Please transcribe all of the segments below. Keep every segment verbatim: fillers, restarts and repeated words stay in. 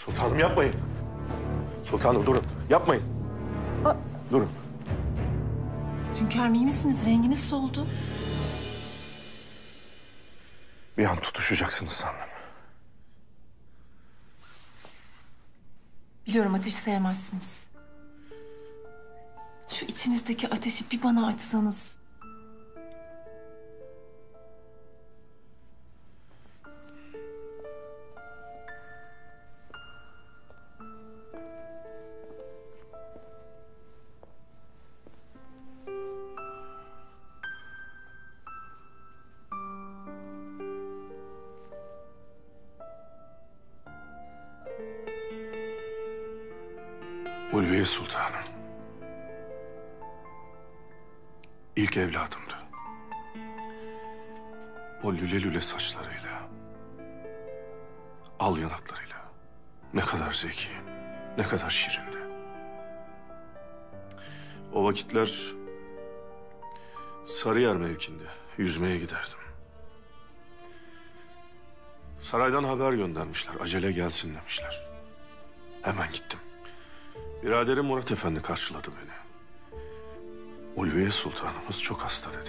Sultanım yapmayın. Sultanım durun. Yapmayın. A Durun. Hünkârım iyi misiniz? Renginiz soldu. Bir an tutuşacaksınız sandım. Biliyorum ateş sevmezsiniz. Şu içinizdeki ateşi bir bana açsanız. Ulviye Sultanım. İlk evladımdı. O lüle lüle saçlarıyla, al yanaklarıyla ne kadar zeki, ne kadar şirindi. O vakitler Sarıyer mevkinde yüzmeye giderdim. Saraydan haber göndermişler, acele gelsin demişler. Hemen gittim. Biraderim Murat Efendi karşıladı beni. Ulviye Sultanımız çok hasta dedi.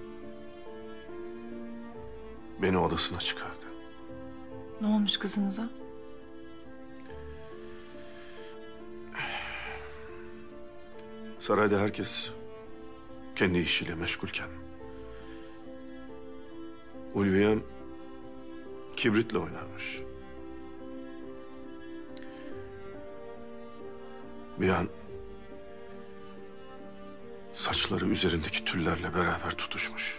Beni odasına çıkardı. Ne olmuş kızınıza? Sarayda herkes kendi işiyle meşgulken Ulviyem kibritle oynarmış. Bir an saçları üzerindeki tüllerle beraber tutuşmuş.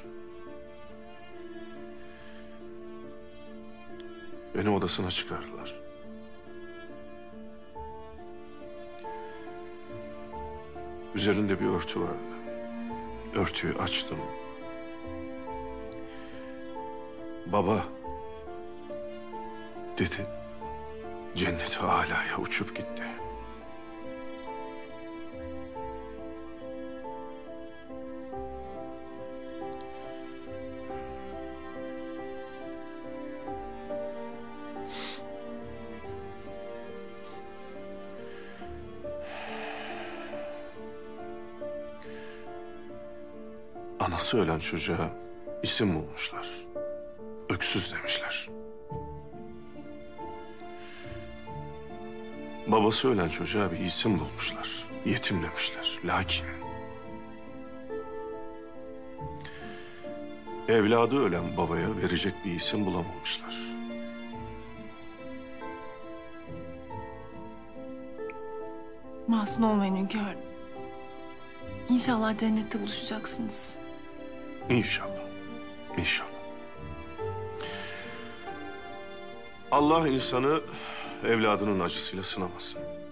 Beni odasına çıkardılar. Üzerinde bir örtü vardı. Örtüyü açtım. Baba dedi. Cenneti alaya uçup gitti. Anası ölen çocuğa isim bulmuşlar. Öksüz demişler. Babası ölen çocuğa bir isim bulmuşlar. Yetim demişler. Lakin evladı ölen babaya verecek bir isim bulamamışlar. Masum olmayın hünkârım. İnşallah cennette buluşacaksınız. İnşallah. İnşallah. Allah insanı evladının acısıyla sınamasın.